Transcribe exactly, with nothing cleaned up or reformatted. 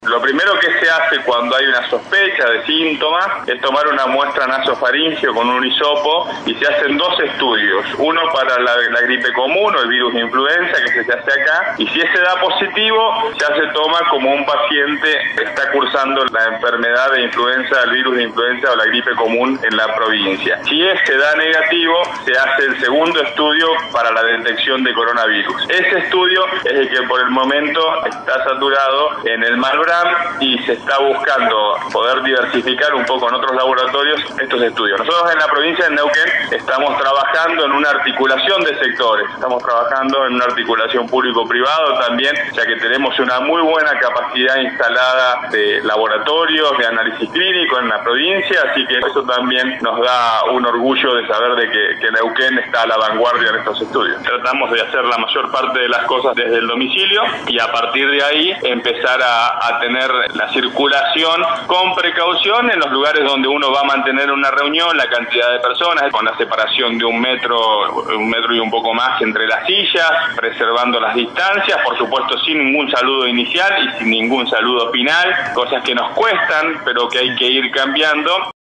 Lo primero que se hace cuando hay una sospecha de síntomas es tomar una muestra nasofaringeo con un hisopo y se hacen dos estudios, uno para la, la gripe común o el virus de influenza que se hace acá, y si ese da positivo ya se toma como un paciente que está cursando la enfermedad de influenza, el virus de influenza o la gripe común en la provincia. Si ese da negativo, se hace el segundo estudio para la detección de coronavirus. Ese estudio es el que por el momento está saturado en el Malbrán y se está buscando poder diversificar un poco en otros laboratorios estos estudios. Nosotros en la provincia de Neuquén estamos trabajando en una articulación de sectores, estamos trabajando en una articulación público-privado también, ya que tenemos una muy buena capacidad instalada de laboratorios, de análisis clínico en la provincia, así que eso también nos da un orgullo de saber de que, que Neuquén está a la vanguardia en estos estudios. Tratamos de hacer la mayor parte de las cosas desde el domicilio y a partir de ahí empezar a, a tener la circulación con precaución en los lugares donde uno va a mantener una reunión, la cantidad de personas, con la separación de un metro, un metro y un poco más entre las sillas, preservando las distancias, por supuesto sin ningún saludo inicial y sin ningún saludo final, cosas que nos cuestan pero que hay que ir cambiando.